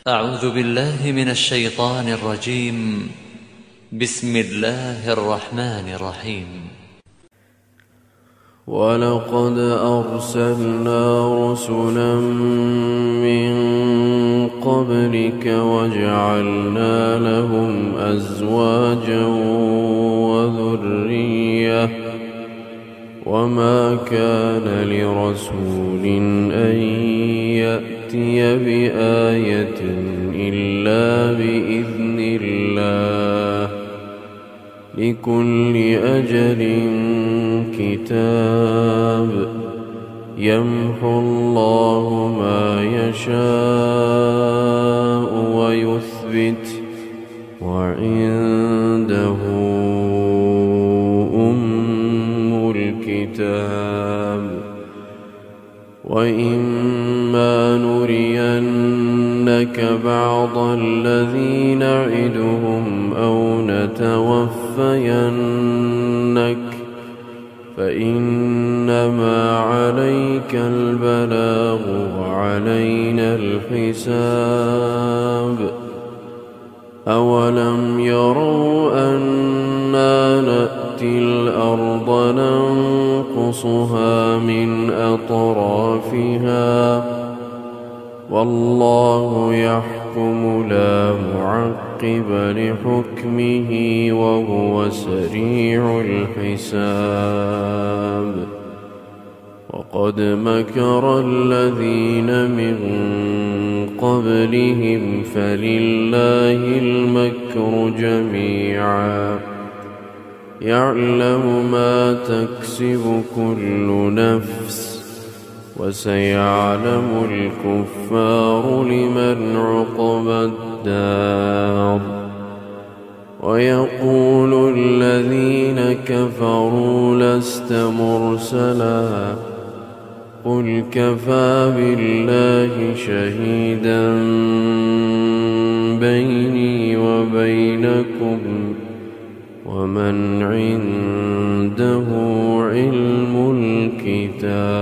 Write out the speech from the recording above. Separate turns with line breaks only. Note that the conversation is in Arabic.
أعوذ بالله من الشيطان الرجيم. بسم الله الرحمن الرحيم.
ولقد أرسلنا رسلا من قبلك وجعلنا لهم أزواجا وذرية وما كان لرسول أن يأتي بآية إلا بإذن الله لكل أجل كتاب يمحو الله ما يشاء ويثبت وعنده أم الكتاب وإما نرينك بعض الذي نعدهم أو نتوفينك فإنما عليك البلاغ وعلينا الحساب أولم يروا أنا نأتي الأرض ننقصها من أطرافها والله يحكم لا معقب لحكمه وهو سريع الحساب وقد مكر الذين من قبلهم فلله المكر جميعا يعلم ما تكسب كل نفس وسيعلم الكفار لمن عقبى الدار ويقول الذين كفروا لست مرسلا قل كفى بالله شهيدا بيني وبينكم ومن عنده علم الكتاب